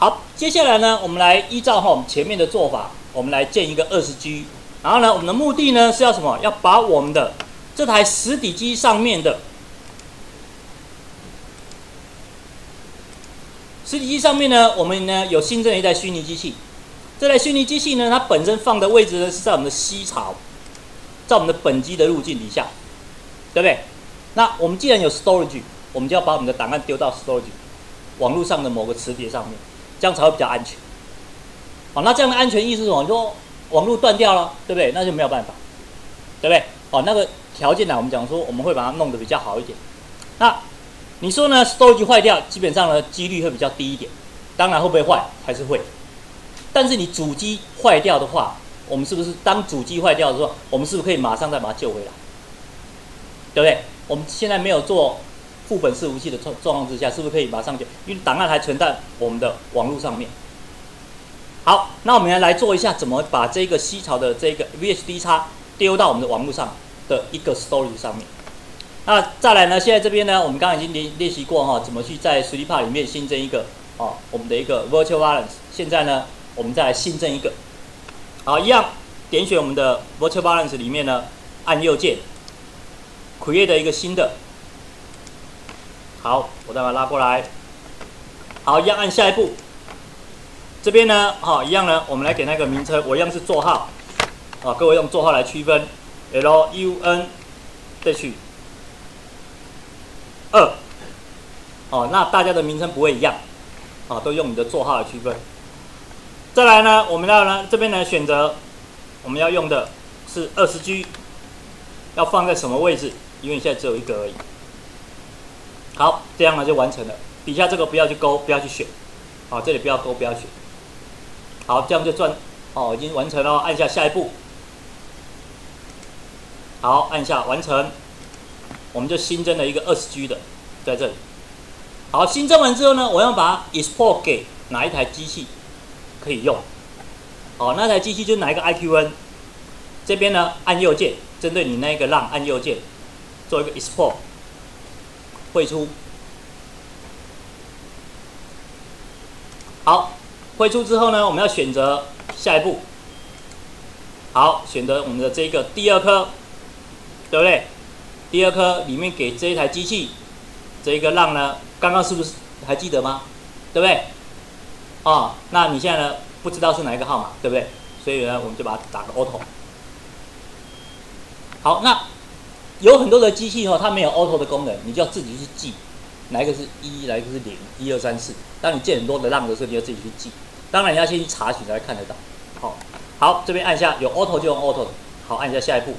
好，接下来呢，我们来依照我们前面的做法，我们来建一个20G。然后呢，我们的目的呢是要什么？要把我们的这台实体机上面的我们呢有新增了一台虚拟机器。这台虚拟机器呢，它本身放的位置呢是在我们的C槽，在我们的本机的路径底下，对不对？那我们既然有 storage， 我们就要把我们的档案丢到 storage 网络上的某个磁碟上面，这样才会比较安全。好，那这样的安全意思是什么？你说网络断掉了，对不对？那就没有办法，对不对？哦，那个条件呢，我们讲说我们会把它弄得比较好一点。那你说呢 ？storage 坏掉，基本上呢几率会比较低一点。当然会不会坏，还是会。但是你主机坏掉的话，我们是不是当主机坏掉的时候，我们是不是可以马上再把它救回来？对不对？我们现在没有做副本伺服器的状况之下，是不是可以马上救？因为档案还存在我们的网络上面。好，那我们来做一下怎么把这个C槽的这个 VHD 插丢到我们的网络上的一个 storage 上面。那再来呢？现在这边呢，我们刚刚已经练习过怎么去在 3DPART 里面新增一个我们的一个 Virtual Balance。现在呢，我们再来新增一个。好，一样点选我们的 Virtual Balance 里面呢，按右键 ，Create 一个新的。好，我再把它拉过来。好，一样按下一步。这边呢，一样呢，我们来给那个名称，我一样是座号，各位用座号来区分 ，LUN-2，那大家的名称不会一样，都用你的座号来区分。再来呢，我们要呢这边呢选择我们要用的是20G， 要放在什么位置？因为你现在只有一个而已。好，这样呢就完成了。底下这个不要去勾，不要去选，这里不要勾，不要选。好，这样就已经完成了。按下下一步。好，按下完成，我们就新增了一个20G 的在这里。好，新增完之后呢，我要把它 export 给哪一台机器可以用？好，那台机器就哪一个 IQN， 这边呢按右键，针对你那个浪按右键，做一个 export 汇出。好，汇出之后呢，我们要选择下一步。好，选择我们的这个第二颗，对不对？第二颗里面给这一台机器，这一个浪呢，刚刚是不是还记得吗？对不对？那你现在呢不知道是哪一个号码，对不对？所以呢，我们就把它打个 auto。好，那有很多的机器它没有 auto 的功能，你就要自己去记。哪一个是1，哪一个是0， 1、2、3、4。当你建很多的浪的时候，你要自己去记。当然你要先去查询才看得到。好，这边按下有 auto 就用 auto 的。好，按下下一步。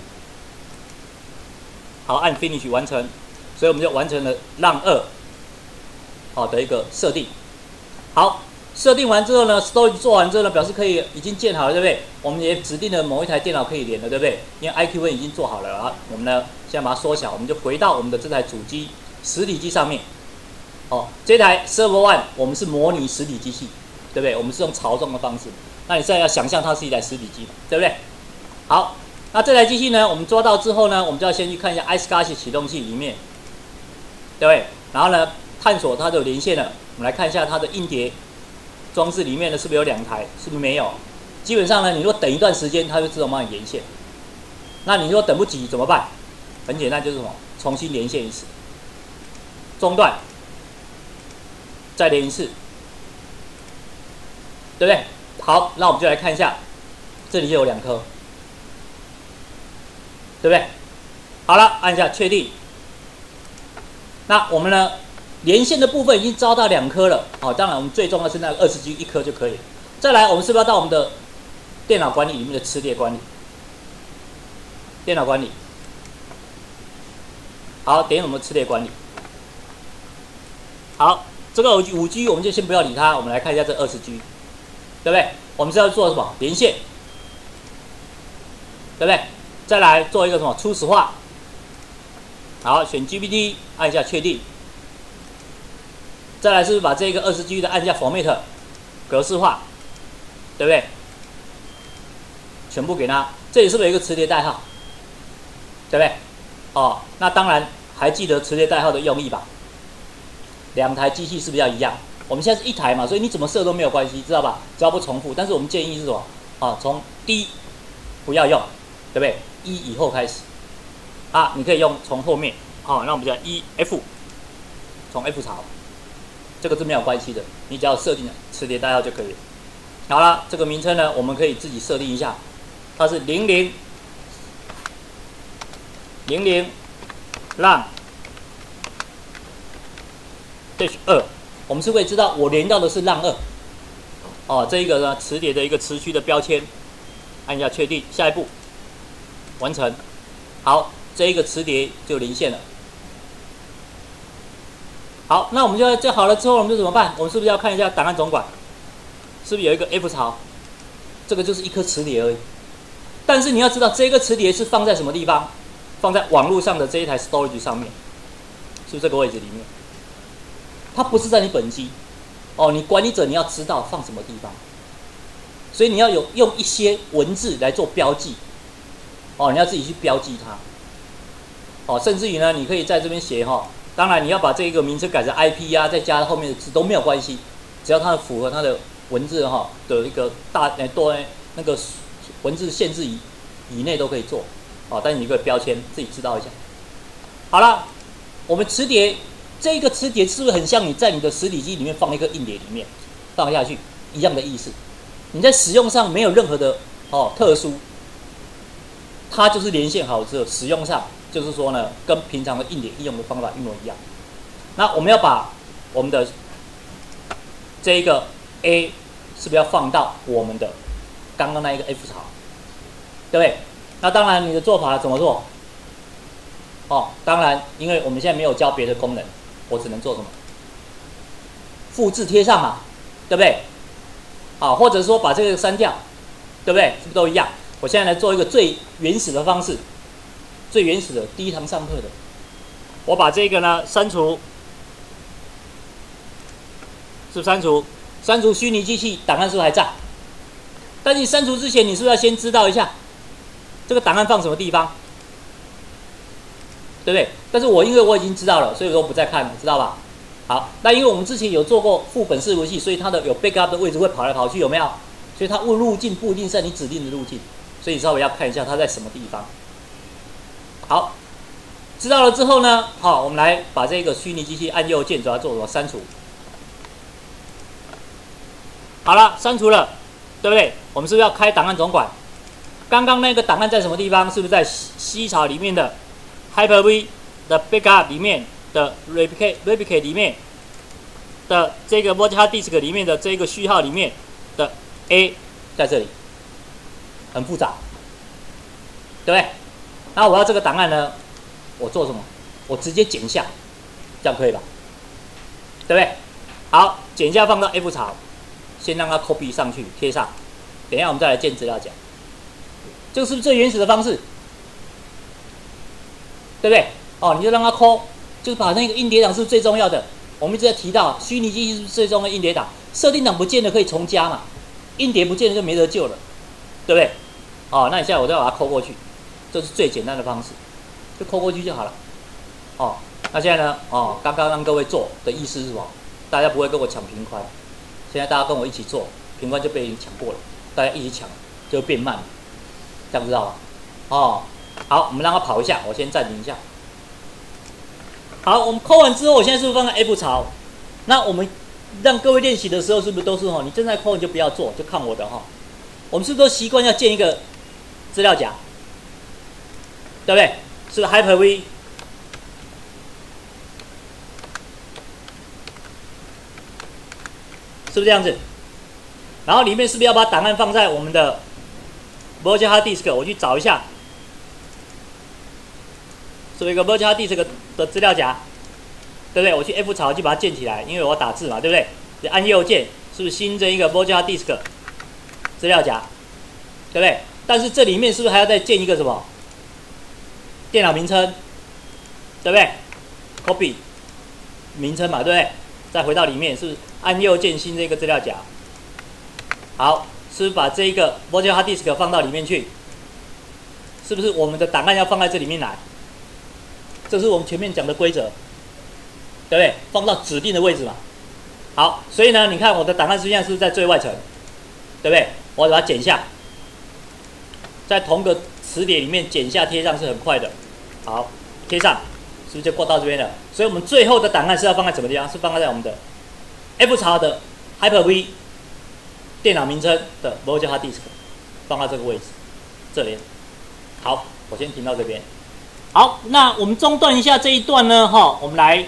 好，按 finish 完成。所以我们就完成了浪2的一个设定。好，设定完之后呢 ，storage 做完之后呢，表示可以已经建好了，对不对？我们也指定了某一台电脑可以连了，对不对？因为 IQN 已经做好了啊。我们呢现在把它缩小，我们就回到我们的这台主机实体机上面。这台 Server One 我们是模拟实体机器，对不对？我们是用槽状的方式。那你现在要想象它是一台实体机，对不对？好，那这台机器呢，我们抓到之后呢，我们就要先去看一下 iSCSI 启动器里面，对不对？然后呢，探索它的连线了。我们来看一下它的硬碟装置里面呢，是不是有2台？是不是没有？基本上呢，你如果等一段时间，它就自动帮你连线。那你如果等不及怎么办？很简单，就是什么？重新连线一次，中断。再连一次，对不对？好，那我们就来看一下，这里就有2颗，对不对？好了，按下确定。那我们呢，连线的部分已经招到2颗了。当然我们最重要的是那个20G 1颗就可以了。再来，我们是不是要到我们的电脑管理里面的磁碟管理？电脑管理。好，点我们磁碟管理。好。这个5G 我们就先不要理它，我们来看一下这20G， 对不对？我们是要做什么？连线，对不对？再来做一个什么初始化？好，选 GPT， 按下确定。再来是不是把这个20G 的按下 Format 格式化，对不对？全部给它，这里是不是有一个磁碟代号？对不对？那当然还记得磁碟代号的用意吧？2台机器是不是要一样？ 我们现在是一台嘛，所以你怎么设都没有关系，知道吧？只要不重复。但是我们建议是什么？啊，从 D 不要用，对不对？E 以后开始啊，你可以用从后面。好，那我们叫 EF， 从 F 槽，这个是没有关系的，你只要设定磁碟代号就可以了。好了，这个名称呢，我们可以自己设定一下，它是00让-2，我们是会知道我连到的是让2。哦，这一个呢，磁碟的一个磁区的标签，按一下确定，下一步完成。好，这一个磁碟就连线了。好，那我们就这好了之后，我们就怎么办？我们是不是要看一下档案总管？是不是有一个 F 槽？这个就是一颗磁碟而已。但是你要知道，这个磁碟是放在什么地方？放在网络上的这一台 storage 上面，是不是这个位置里面？它不是在你本机。哦，你管理者你要知道放什么地方，所以你要用一些文字来做标记。哦，你要自己去标记它。哦，甚至于呢，你可以在这边写哈。当然，你要把这个名称改成 IP 啊，再加后面的字都没有关系，只要它符合它的文字哈的一个多那个文字限制以内都可以做。哦，但是你一个标签自己知道一下。好了，我们磁碟这个磁碟是不是很像你在你的实体机里面放一个硬碟里面放下去一样的意思？你在使用上没有任何的特殊，它就是连线好之后使用上。就是说呢，跟平常的硬碟应用的方法一模一样。那我们要把我们的这一个 A 是不是要放到我们的刚刚那一个 F 槽，对不对？那当然你的做法怎么做？哦，当然，因为我们现在没有教别的功能，我只能做什么？复制贴上嘛，对不对？啊，或者说把这个删掉，对不对？是不是都一样？我现在来做一个最原始的方式。最原始的第一堂上课的，我把这个呢删除，是不是删除？删除虚拟机器档案是不是还在？但是你删除之前，你是不是要先知道一下这个档案放什么地方，对不对？但是因为我已经知道了，所以说不再看了，知道吧？好，那因为我们之前有做过副本伺服器，所以它的有 backup 的位置会跑来跑去，有没有？所以它路径不一定在你指定的路径，所以稍微要看一下它在什么地方。好，知道了之后呢，好，我们来把这个虚拟机器按右键，主要做什么？删除。好了，删除了，对不对？我们是不是要开档案总管？刚刚那个档案在什么地方？是不是在 C 槽里面的 Hyper-V 的 backup 里面的 replicate 里面的这个 virtual hard disk 里面的这个序号里面的 A 在这里，很复杂，对不对？那我要这个档案呢，我做什么？我直接剪下，这样可以吧？对不对？好，剪下放到 F 槽，先让它 copy 上去贴上。等一下我们再来建资料夹，这个是不是最原始的方式？对不对？哦，你就让它 copy， 就是把那个硬碟档是最重要的。我们一直在提到虚拟机器是最重要的硬碟档，设定档不见了可以重加嘛，硬碟不见了就没得救了，对不对？哦，那你现在我再把它 copy 过去。这是最简单的方式，就扣过去就好了。哦，那现在呢？哦，刚刚让各位做的意思是什么？大家不会跟我抢频宽，现在大家跟我一起做，频宽就被你抢过了，大家一起抢就会变慢了，这样知道吗？哦，好，我们让它跑一下，我先暂停一下。好，我们扣完之后，我现在是不是放在 F 槽？那我们让各位练习的时候，是不是都是你正在扣你就不要做，就看我的哈。我们是不是都习惯要建一个资料夹？对不对？是不是 Hyper-V？ 是不是这样子？然后里面是不是要把档案放在我们的 virtual hard disk？ 我去找一下，是不是一个 virtual hard disk 的资料夹？对不对？我去 F 槽去把它建起来，因为我要打字嘛，对不对？就按右键，是不是新增一个 virtual hard disk 资料夹？对不对？但是这里面是不是还要再建一个什么？电脑名称，对不对 ？Copy 名称嘛，对不对？再回到里面，是不是按右键新这个资料夹？好，是不是把这个 virtual hard disk 放到里面去？是不是我们的档案要放在这里面来？这是我们前面讲的规则，对不对？放到指定的位置嘛。 好，所以呢，你看我的档案实际上是不是在最外层，对不对？我把它剪下，在同个磁碟里面剪下贴上是很快的。好，贴上，是不是就过到这边了？所以我们最后的档案是要放在什么地方？是放在我们的 F 槽的 Hyper-V 电脑名称的 Virtual Hard Disk， 放到这个位置，这边。好，我先停到这边。好，那我们中断一下这一段呢，哈，我们来，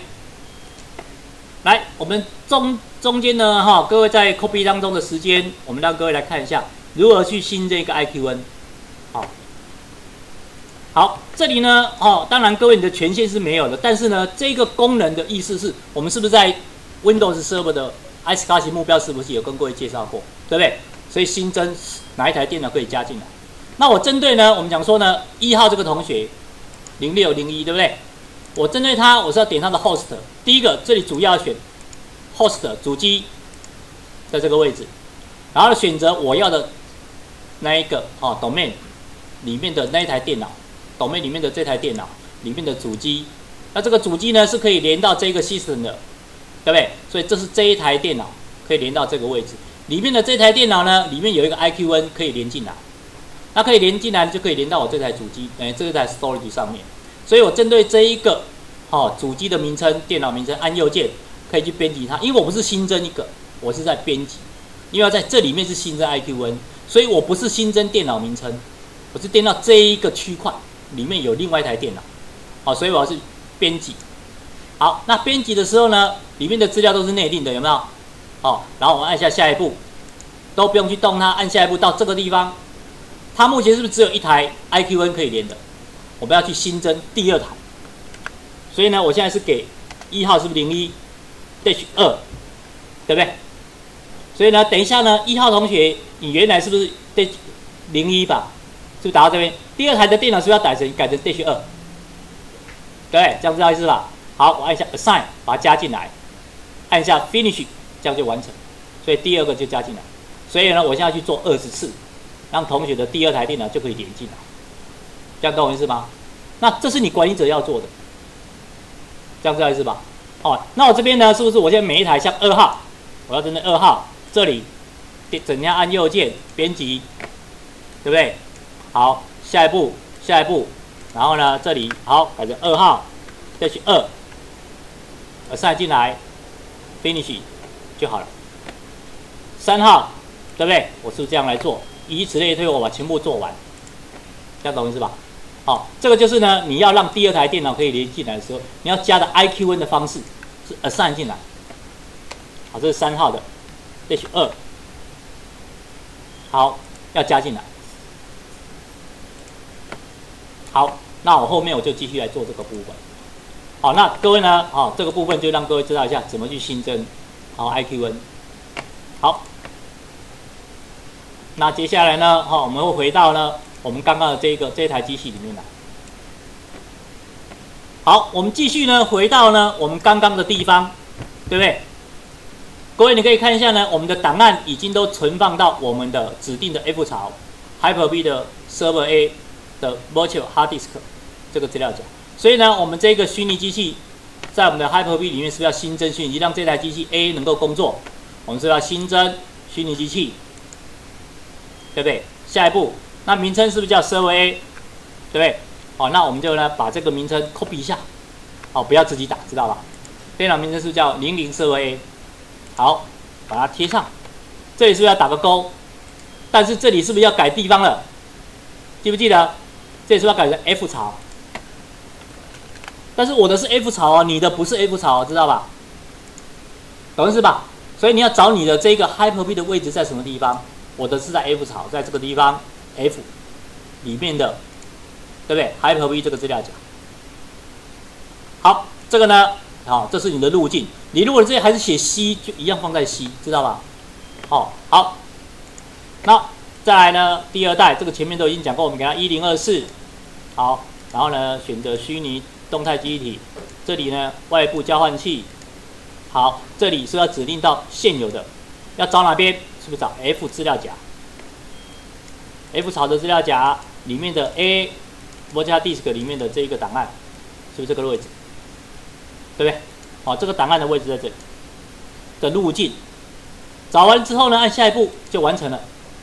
我们中间呢，哈，各位在 copy 当中的时间，我们让各位来看一下如何去新这个 IQN。好，这里呢，当然各位你的权限是没有的，但是呢，这个功能的意思是我们是不是在 Windows Server 的 iSCSI 目标是不是有跟各位介绍过，对不对？所以新增哪一台电脑可以加进来？那我针对呢，我们讲说呢，1号这个同学0601，对不对？我针对他，我是要点他的 host。第一个，这里主要选 host 主机在这个位置，然后选择我要的那一个domain 里面的那一台电脑 ，domain 里面的这台电脑里面的主机。那这个主机呢是可以连到这个 system 的，对不对？所以这是这一台电脑可以连到这个位置。里面的这台电脑呢，里面有一个 IQN 可以连进来。那可以连进来，就可以连到我这台主机，这台 storage 上面。所以我针对这一个，主机的名称、电脑名称，按右键可以去编辑它。因为我不是新增一个，我是在编辑。因为要在这里面是新增 IQN， 所以我不是新增电脑名称，我是编到这一个区块里面有另外一台电脑，所以我要是编辑。好，那编辑的时候呢，里面的资料都是内定的，有没有？然后我们按下下一步，都不用去动它，按下一步到这个地方。它目前是不是只有一台 IQN 可以连的？我们要去新增第二台，所以呢，我现在是给1号是不是01-2，对不对？所以呢，等一下呢，1号同学，你原来是不是-01吧？是不是打到这边？第二台的电脑是不是要改成-2？对，这样知道意思吧？好，我按一下 Assign， 把它加进来，按一下 Finish， 这样就完成。所以第二个就加进来。所以呢，我现在去做20次。让同学的第二台电脑就可以连进来，这样懂我意思吗？那这是你管理者要做的，这样知道意思吧？那我这边呢，是不是我现在每一台像2号，我要针对2号这里，怎样按右键编辑，对不对？好，下一步，然后呢，这里好改成2号-2 ，assign 进来 ，finish 就好了。3号，对不对？我是不是这样来做？以此类推，我把全部做完，这样懂意思吧？好，这个就是呢，你要让第二台电脑可以连进来的时候，你要加的 IQN 的方式是 assign 进来。好，这是3号的-2，好，要加进来。好，那我后面我就继续来做这个部分。好，那各位呢，这个部分就让各位知道一下怎么去新增IQN。好。那接下来呢，我们会回到呢我们刚刚的这台机器里面来。好，我们继续呢回到呢我们刚刚的地方，对不对？各位你可以看一下呢，我们的档案已经都存放到我们的指定的 F 槽 Hyper-V 的 Server A 的 Virtual Hard Disk 这个资料夹。所以呢，我们这个虚拟机器在我们的 Hyper-V 里面是不是要新增虚拟机，让这台机器 A 能够工作？我们是要新增虚拟机器。对不对？下一步，那名称是不是叫 Server A？ 对不对？那我们就呢把这个名称 copy 一下，不要自己打，知道吧？电脑名称是不是叫00 Server A？ 好，把它贴上。这里是不是要打个勾？但是这里是不是要改地方了？记不记得？这里是不是要改成 F 槽？但是我的是 F 槽你的不是 F 槽知道吧？懂意思吧？所以你要找你的这个 Hyper-V 的位置在什么地方？我的是在 F 槽，在这个地方 F 里面的，对不对 ？Hyper-V 这个资料夹。好，这个呢，这是你的路径。你如果这里还是写 C， 就一样放在 C， 知道吧？好。那再来呢，第二代这个前面都已经讲过，我们给它1024。好，然后呢，选择虚拟动态记忆体，这里呢外部交换器。好，这里是要指定到现有的，要找哪边？是不是找 F 资料夹 ？F 槽的资料夹里面的 A Virtual Disk 里面的这一个档案，是不是这个位置？对不对？这个档案的位置在这里。 的路径。找完之后呢，按下一步就完成了。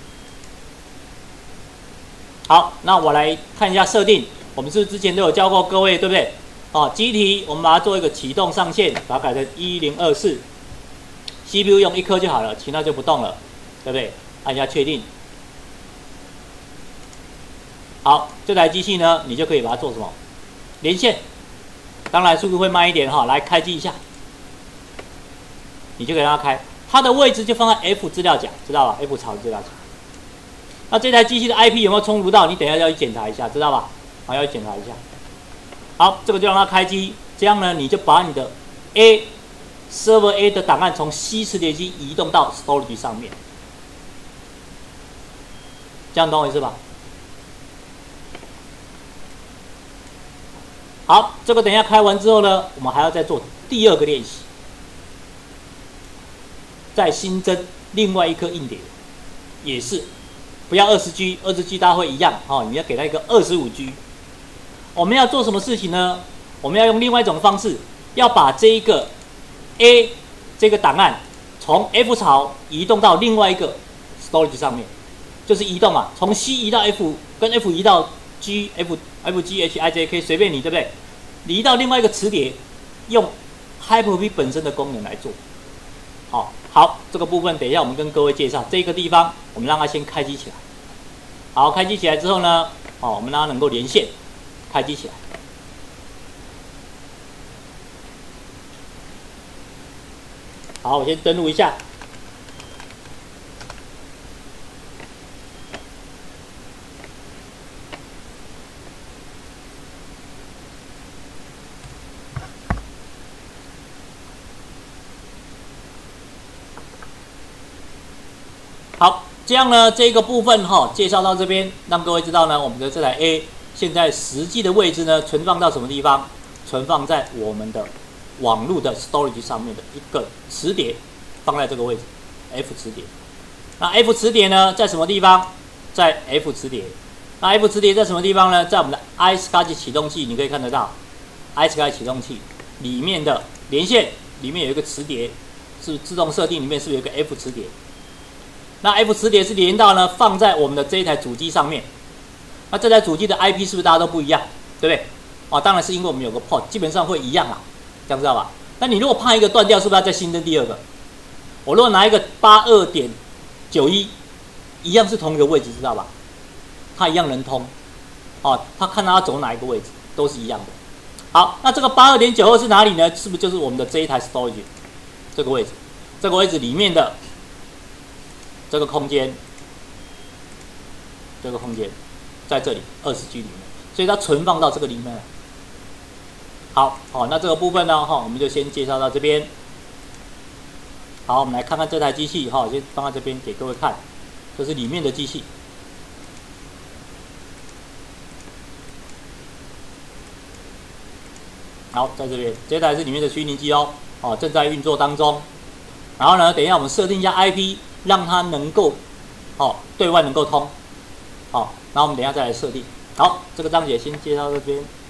好，那我来看一下设定，我们是不是之前都有教过各位，对不对？机体我们把它做一个启动上限，把它改成1024，CPU 用1颗就好了，其他就不动了，对不对？按一下确定。好，这台机器呢，你就可以把它做什么？连线，当然速度会慢一点哈。来开机一下，你就可以让它开，它的位置就放在 F 资料夹，知道吧 ？F 槽资料夹。那这台机器的 IP 有没有冲突到？你等一下要去检查一下，知道吧？好，要去检查一下。好，这个就让它开机，这样呢，你就把你的 Server A 的档案从 C 磁碟机移动到 Storage 上面，这样懂我意思吧？好，这个等一下开完之后呢，我们还要再做第二个练习，再新增另外一颗硬碟，也是不要20G，20G 大家会一样哦，你要给它一个25G。我们要做什么事情呢？我们要用另外一种方式，要把这一个 A 这个档案从 F 槽移动到另外一个 storage 上面，就是移动嘛，从 C 移到 F， 跟 F 移到 G、F、G、H、I、J、K 随便你，对不对？你移到另外一个磁碟，用 Hyper-V 本身的功能来做。好，这个部分等一下我们跟各位介绍。这个地方我们让它先开机起来。好，开机起来之后呢，我们让它能够连线，开机起来。好，我先登录一下。好，这样呢，这个部分介绍到这边，让各位知道呢，我们的这台 A 现在实际的位置呢，存放到什么地方？存放在我们的网络的 storage 上面的一个磁碟，放在这个位置 F 磁碟。那 F 磁碟呢，在什么地方？在 F 磁碟。那 F 磁碟在什么地方呢？在我们的 iSCSI 启动器，你可以看得到 iSCSI 启动器里面的连线里面有一个磁碟，是自动设定里面是不是有一个 F 磁碟？那 F 磁碟是连到呢，放在我们的这一台主机上面。那这台主机的 IP 是不是大家都不一样？对不对？当然是因为我们有个 port， 基本上会一样啦，这样知道吧？那你如果怕一个断掉，是不是要再新增第二个？我如果拿一个 82.91， 一样是同一个位置，知道吧？它一样能通。它看它走哪一个位置，都是一样的。好，那这个 82.92 是哪里呢？是不是就是我们的这一台 storage 这个位置？这个位置里面的这个空间，在这里20G 里面，所以它存放到这个里面了。好，那这个部分呢，我们就先介绍到这边。好，我们来看看这台机器，先放在这边给各位看，这是里面的机器。好，在这边，这台是里面的虚拟机正在运作当中。然后呢，等一下我们设定一下 IP， 让它能够对外能够通。然后我们等一下再来设定。好，这个章节先介绍到这边。